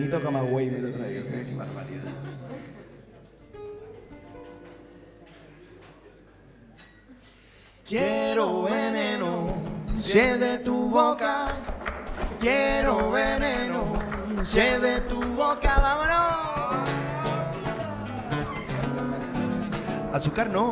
Ni toca más güey me lo traigo. Qué barbaridad. Quiero veneno, sé de tu boca. Quiero veneno, sé de tu boca. ¡Vámonos! Azúcar no.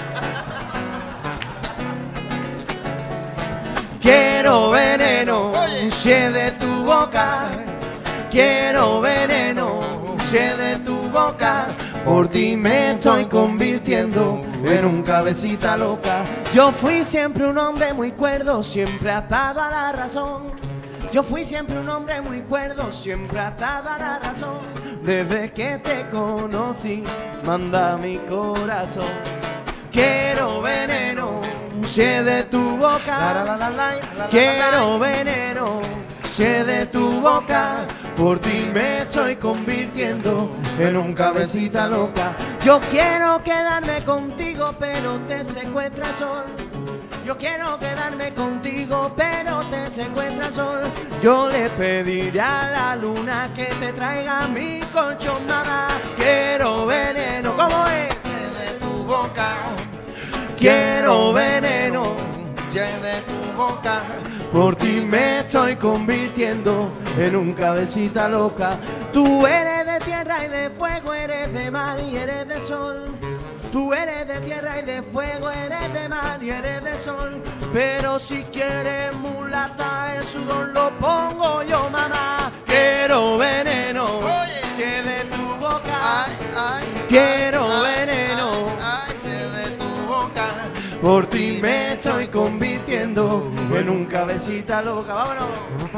Quiero veneno, sé de tu boca. Quiero veneno, sé de tu boca. Por ti me estoy convirtiendo en un cabecita loca. Yo fui siempre un hombre muy cuerdo, siempre atado a la razón. Yo fui siempre un hombre muy cuerdo, siempre atado a la razón. Desde que te conocí, manda mi corazón. Quiero veneno, sé de tu boca. Quiero veneno, sé de tu boca. Por ti me estoy convirtiendo en un cabecita loca. Yo quiero quedarme contigo, pero te secuestra el sol. Yo quiero quedarme contigo, pero te secuestra el sol. Yo le pediré a la luna que te traiga mi colchón, mamá. Quiero veneno, ¿cómo es? De tu boca. Quiero veneno, de tu boca. Por ti me estoy convirtiendo en un cabecita loca. Tú eres de tierra y de fuego, eres de mar y eres de sol. Tú eres de tierra y de fuego, eres de mar y eres de sol. Pero si quieres mulata, el sudor lo pongo yo, mamá. Quiero veneno, sé de tu boca. Quiero veneno, sé de tu boca. Por ti me estoy convirtiendo en un cabecita loca. ¡Vámonos!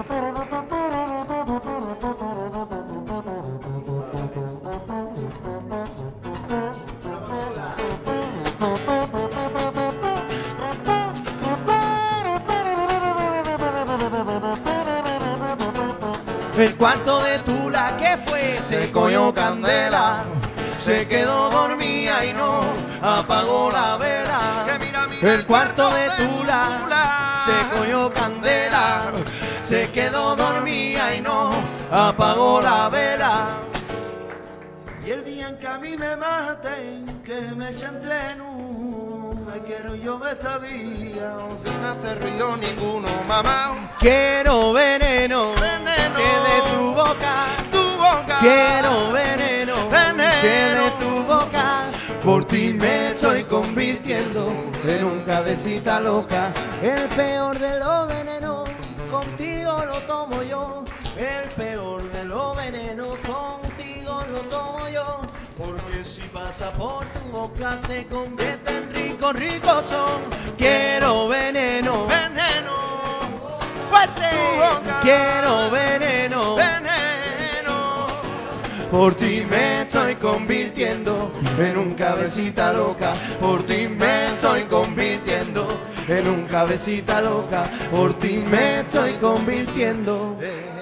El cuarto de Tula que fue, se cogió candela. Se quedó dormida y no apagó la vela. El cuarto de Tula se cogió candela. Se quedó dormida y no apagó la vela. Y el día en que a mí me maten, que me echen treno, me quiero yo de esta vía, sin hacer río ninguno, mamá. Quiero veneno, veneno, sé de tu boca, tu boca. Quiero veneno, veneno, sé de tu boca. Por ti me estoy convirtiendo en un cabecita loca. El peor de los venenos, contigo lo tomo yo. El peor de los venenos, contigo lo tomo yo. Porque si pasa por tu boca se convierte en rico, rico son. Quiero veneno, veneno, fuerte. Quiero veneno, veneno. Por ti me estoy convirtiendo en un cabecita loca. Por ti me estoy convirtiendo en un cabecita loca. Por ti me estoy convirtiendo.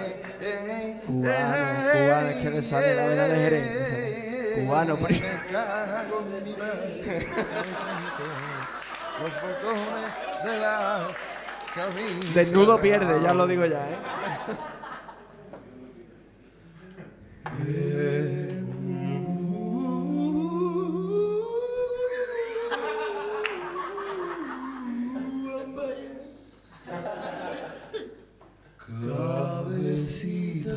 Cubano, es que le sale la vena de Jerez. Cubano, pero... Desnudo pierde, ya lo digo ya, Cabecita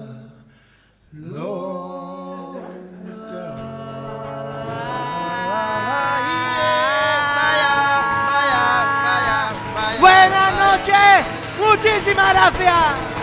loca. Buenas noches, muchísimas gracias.